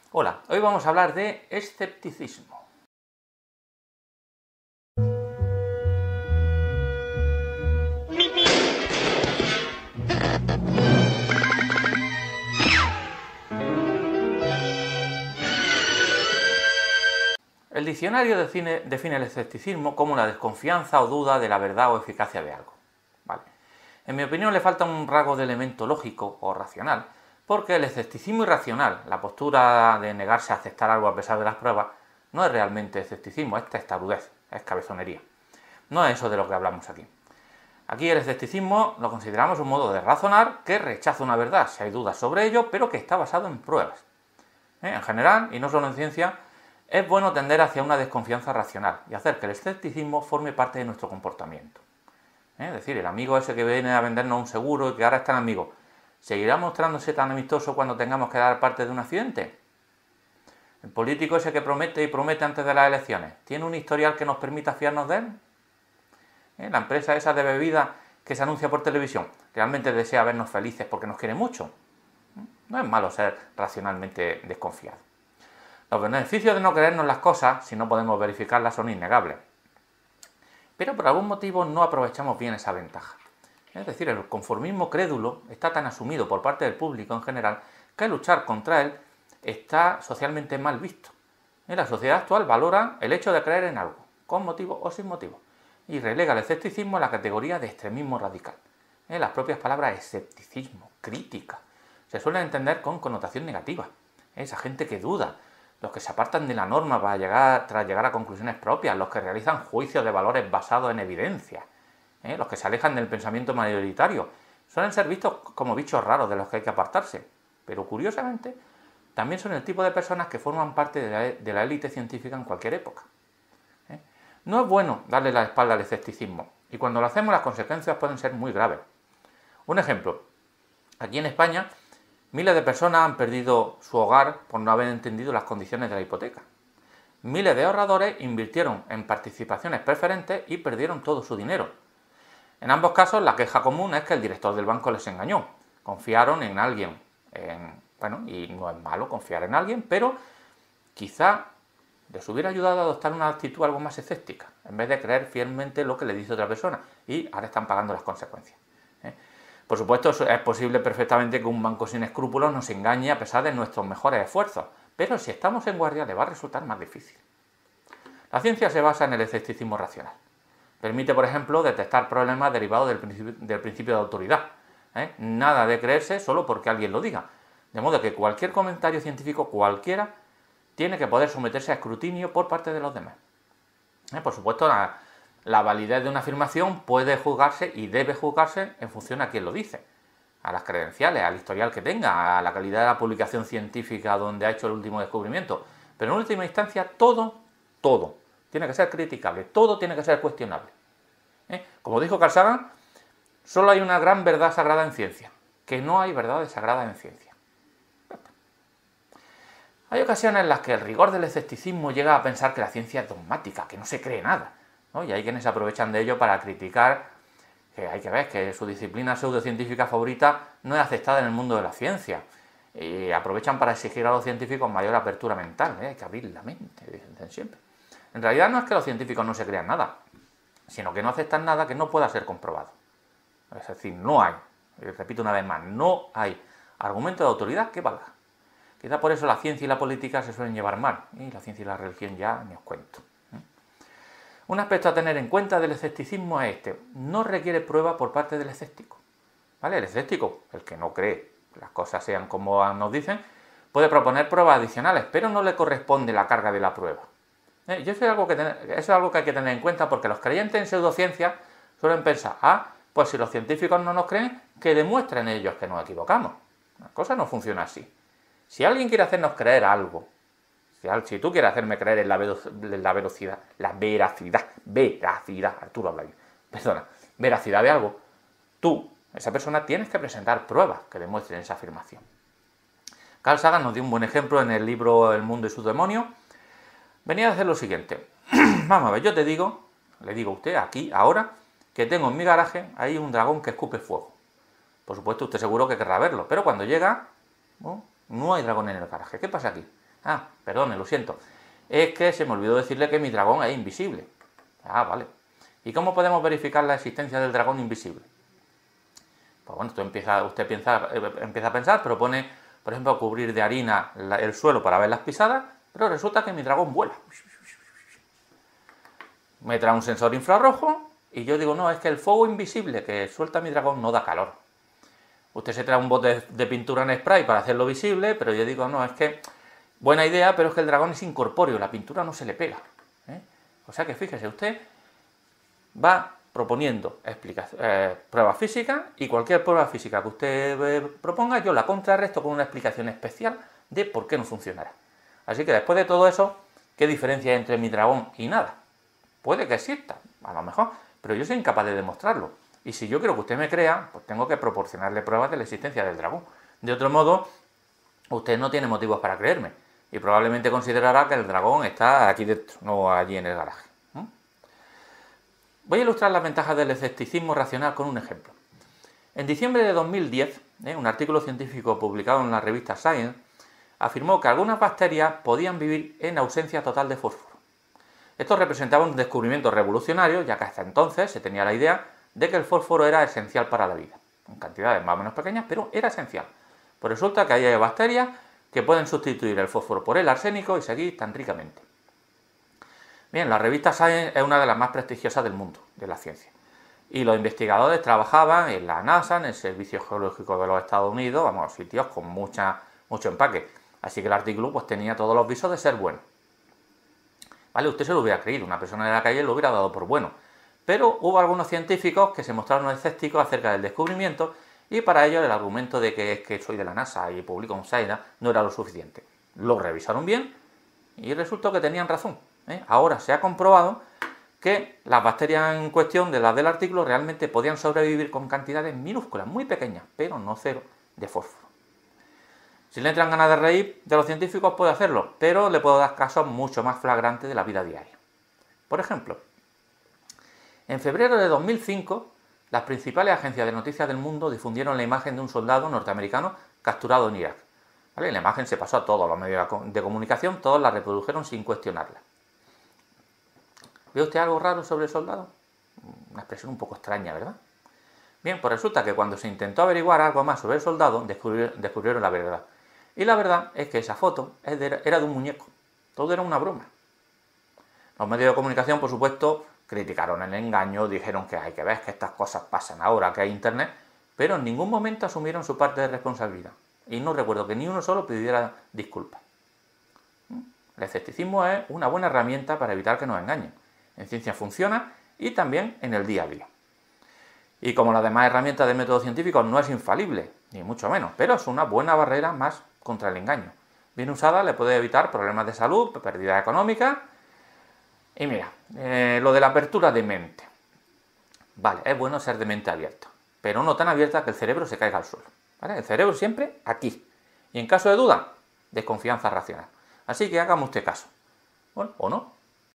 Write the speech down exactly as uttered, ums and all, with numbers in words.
Hola, hoy vamos a hablar de escepticismo. El diccionario define, define el escepticismo como la desconfianza o duda de la verdad o eficacia de algo. Vale. En mi opinión le falta un rasgo de elemento lógico o racional, porque el escepticismo irracional, la postura de negarse a aceptar algo a pesar de las pruebas, no es realmente escepticismo, es testarudez, es cabezonería. No es eso de lo que hablamos aquí. Aquí el escepticismo lo consideramos un modo de razonar que rechaza una verdad si hay dudas sobre ello, pero que está basado en pruebas. ¿Eh? En general, y no solo en ciencia, es bueno tender hacia una desconfianza racional y hacer que el escepticismo forme parte de nuestro comportamiento. ¿Eh? Es decir, el amigo ese que viene a vendernos un seguro y que ahora es tan amigo, ¿seguirá mostrándose tan amistoso cuando tengamos que dar parte de un accidente? El político ese que promete y promete antes de las elecciones, ¿tiene un historial que nos permita fiarnos de él? ¿Eh? La empresa esa de bebida que se anuncia por televisión, ¿realmente desea vernos felices porque nos quiere mucho? No es malo ser racionalmente desconfiado. Los beneficios de no creernos las cosas, si no podemos verificarlas, son innegables. Pero por algún motivo no aprovechamos bien esa ventaja. Es decir, el conformismo crédulo está tan asumido por parte del público en general que luchar contra él está socialmente mal visto. En la sociedad actual valora el hecho de creer en algo, con motivo o sin motivo, y relega el escepticismo a la categoría de extremismo radical. En las propias palabras escepticismo, crítica, se suelen entender con connotación negativa. Esa gente que duda, los que se apartan de la norma para llegar, tras llegar a conclusiones propias, los que realizan juicios de valores basados en evidencia, ¿eh? los que se alejan del pensamiento mayoritario, suelen ser vistos como bichos raros de los que hay que apartarse. Pero curiosamente, también son el tipo de personas que forman parte de la, de la élite científica en cualquier época. ¿Eh? No es bueno darle la espalda al escepticismo, y cuando lo hacemos las consecuencias pueden ser muy graves. Un ejemplo, aquí en España, miles de personas han perdido su hogar por no haber entendido las condiciones de la hipoteca. Miles de ahorradores invirtieron en participaciones preferentes y perdieron todo su dinero. En ambos casos, la queja común es que el director del banco les engañó. Confiaron en alguien. En, bueno, y no es malo confiar en alguien, pero quizá les hubiera ayudado a adoptar una actitud algo más escéptica, en vez de creer fielmente lo que le dice otra persona. Y ahora están pagando las consecuencias. ¿Eh? Por supuesto, es posible perfectamente que un banco sin escrúpulos nos engañe a pesar de nuestros mejores esfuerzos, pero si estamos en guardia le va a resultar más difícil. La ciencia se basa en el escepticismo racional. Permite, por ejemplo, detectar problemas derivados del principio, del principio de autoridad. ¿Eh? Nada de creerse solo porque alguien lo diga. De modo que cualquier comentario científico, cualquiera, tiene que poder someterse a escrutinio por parte de los demás. ¿Eh? Por supuesto, la, la validez de una afirmación puede juzgarse y debe juzgarse en función a quién lo dice, a las credenciales, al historial que tenga, a la calidad de la publicación científica donde ha hecho el último descubrimiento. Pero en última instancia, todo, todo, tiene que ser criticable, todo tiene que ser cuestionable. ¿Eh? Como dijo Carl Sagan, solo hay una gran verdad sagrada en ciencia, que no hay verdades sagradas en ciencia. Hay ocasiones en las que el rigor del escepticismo llega a pensar que la ciencia es dogmática, que no se cree nada, ¿no? Y hay quienes se aprovechan de ello para criticar que hay que ver que su disciplina pseudocientífica favorita no es aceptada en el mundo de la ciencia. Y aprovechan para exigir a los científicos mayor apertura mental, ¿eh? Hay que abrir la mente, dicen siempre. En realidad no es que los científicos no se crean nada, sino que no aceptan nada que no pueda ser comprobado. Es decir, no hay, y repito una vez más, no hay argumento de autoridad que valga. Quizá por eso la ciencia y la política se suelen llevar mal, y la ciencia y la religión ya ni os cuento. Un aspecto a tener en cuenta del escepticismo es este: no requiere prueba por parte del escéptico. ¿Vale? El escéptico, el que no cree que las cosas sean como nos dicen, puede proponer pruebas adicionales, pero no le corresponde la carga de la prueba. ¿Eh? Y eso es algo que tener, eso es algo que hay que tener en cuenta, porque los creyentes en pseudociencia suelen pensar, ah, pues si los científicos no nos creen, que demuestren ellos que nos equivocamos. La cosa no funciona así. Si alguien quiere hacernos creer algo, si, si tú quieres hacerme creer en la, en la velocidad, la veracidad, veracidad, Arturo habla bien, perdona, veracidad de algo, tú, esa persona, tienes que presentar pruebas que demuestren esa afirmación. Carl Sagan nos dio un buen ejemplo en el libro El mundo y sus demonios. Venía a hacer lo siguiente. Vamos a ver, yo te digo, le digo a usted aquí, ahora, que tengo en mi garaje ahí un dragón que escupe fuego. Por supuesto, usted seguro que querrá verlo, pero cuando llega, ¿no? No hay dragón en el garaje. ¿Qué pasa aquí? Ah, perdone, lo siento. Es que se me olvidó decirle que mi dragón es invisible. Ah, vale. ¿Y cómo podemos verificar la existencia del dragón invisible? Pues bueno, usted empieza, usted piensa, eh, empieza a pensar, propone, por ejemplo, cubrir de harina la, el suelo para ver las pisadas, pero resulta que mi dragón vuela. Me trae un sensor infrarrojo y yo digo, no, es que el fuego invisible que suelta mi dragón no da calor. Usted se trae un bote de pintura en spray para hacerlo visible, pero yo digo, no, es que buena idea, pero es que el dragón es incorpóreo, la pintura no se le pega. ¿eh? O sea que fíjese, usted va proponiendo eh, pruebas físicas y cualquier prueba física que usted eh, proponga, yo la contrarresto con una explicación especial de por qué no funcionará. Así que después de todo eso, ¿qué diferencia hay entre mi dragón y nada? Puede que exista, a lo mejor, pero yo soy incapaz de demostrarlo. Y si yo quiero que usted me crea, pues tengo que proporcionarle pruebas de la existencia del dragón. De otro modo, usted no tiene motivos para creerme y probablemente considerará que el dragón está aquí dentro, no allí en el garaje. ¿Mm? Voy a ilustrar las ventajas del escepticismo racional con un ejemplo. En diciembre de dos mil diez, ¿eh? un artículo científico publicado en la revista Science afirmó que algunas bacterias podían vivir en ausencia total de fósforo. Esto representaba un descubrimiento revolucionario, ya que hasta entonces se tenía la idea de que el fósforo era esencial para la vida, en cantidades más o menos pequeñas, pero era esencial. Pues resulta que hay bacterias que pueden sustituir el fósforo por el arsénico y seguir tan ricamente. Bien, la revista Science es una de las más prestigiosas del mundo, de la ciencia. Y los investigadores trabajaban en la NASA, en el Servicio Geológico de los Estados Unidos, vamos, sitios con mucha, mucho empaque. Así que el artículo pues tenía todos los visos de ser bueno. Vale, usted se lo hubiera creído, una persona de la calle lo hubiera dado por bueno. Pero hubo algunos científicos que se mostraron escépticos acerca del descubrimiento y para ello el argumento de que es que soy de la NASA y publico en Science no era lo suficiente. Lo revisaron bien y resultó que tenían razón. ¿eh? Ahora se ha comprobado que las bacterias en cuestión de las del artículo realmente podían sobrevivir con cantidades minúsculas, muy pequeñas, pero no cero, de fósforo. Si le entran ganas de reír de los científicos puede hacerlo, pero le puedo dar casos mucho más flagrantes de la vida diaria. Por ejemplo, en febrero de dos mil cinco, las principales agencias de noticias del mundo difundieron la imagen de un soldado norteamericano capturado en Irak. ¿Vale? La imagen se pasó a todos los medios de comunicación, todos la reprodujeron sin cuestionarla. ¿Ve usted algo raro sobre el soldado? Una expresión un poco extraña, ¿verdad? Bien, pues resulta que cuando se intentó averiguar algo más sobre el soldado, descubrieron, descubrieron la verdad. Y la verdad es que esa foto era de un muñeco. Todo era una broma. Los medios de comunicación, por supuesto, criticaron el engaño, dijeron que hay que ver que estas cosas pasan ahora que hay internet, pero en ningún momento asumieron su parte de responsabilidad. Y no recuerdo que ni uno solo pidiera disculpas. El escepticismo es una buena herramienta para evitar que nos engañen. En ciencia funciona y también en el día a día. Y como las demás herramientas de método científico no es infalible, ni mucho menos, pero es una buena barrera más contra el engaño. Bien usada le puede evitar problemas de salud, pérdida económica. Y mira, eh, lo de la apertura de mente. Vale, es bueno ser de mente abierta, pero no tan abierta que el cerebro se caiga al suelo. ¿Vale? El cerebro siempre aquí. Y en caso de duda, desconfianza racional. Así que hágame usted caso. Bueno, o no.